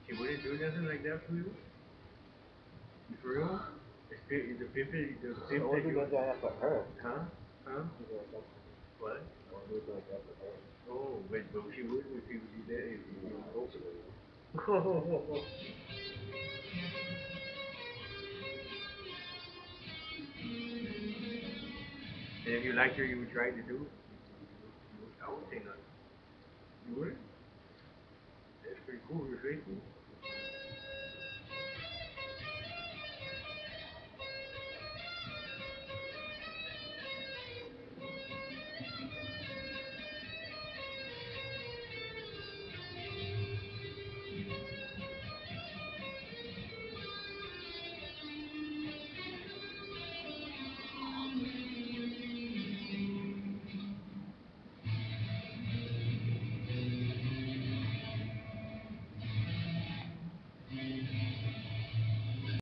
She wouldn't do nothing like that for you? You for real? The fifth, the I fifth won't that do you, nothing like that for her. huh? Huh? What? I won't do nothing like that for her. Oh, but she would if you did that, if you were open. Oh, and if you liked her, you would try to do it. I wouldn't say nothing. You would? That's pretty cool. You're faithful.